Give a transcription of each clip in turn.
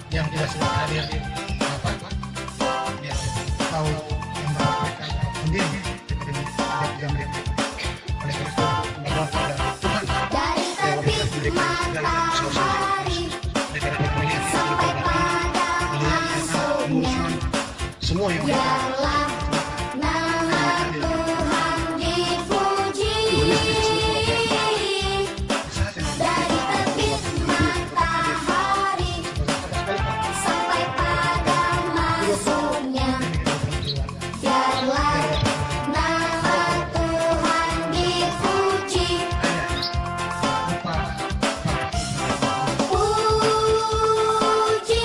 yang tidak sempat hadir apa biar tahu yang mereka sendiri tidak mereka. Oleh karena itu mohon kepada Tuhan dari terbit matahari sampai pada masuknya, semua yang biarlah nama Tuhan dipuji. Dari terbit matahari sampai pada masuknya, biarlah nama Tuhan dipuji. Puji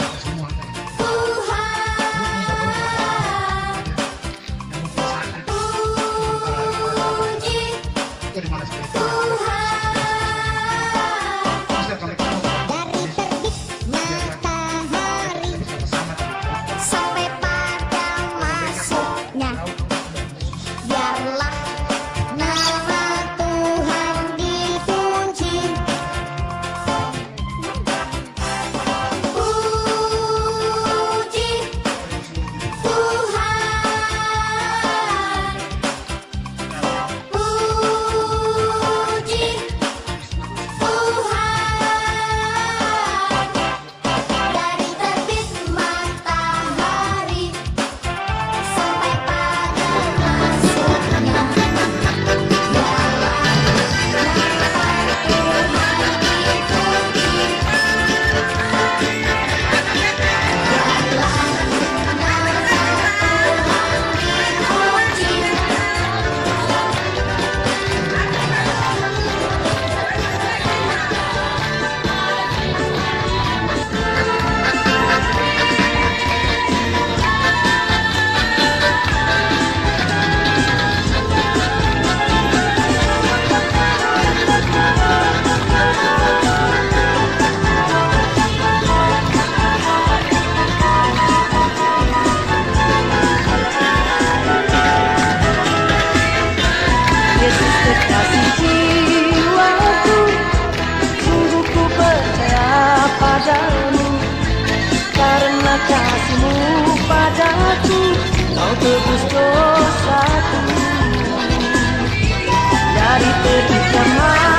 sampai pada masuknya, biarlah nama Tuhan dipuji. Puji Tuhan, puji Tuhan. Dari terbit matahari sampai pada masuknya, biarlah Yesus kekasih jiwaku, sungguh ku percaya padamu. Karena kasih-Mu padaku, Kau tebus dosaku. Dari terbitnya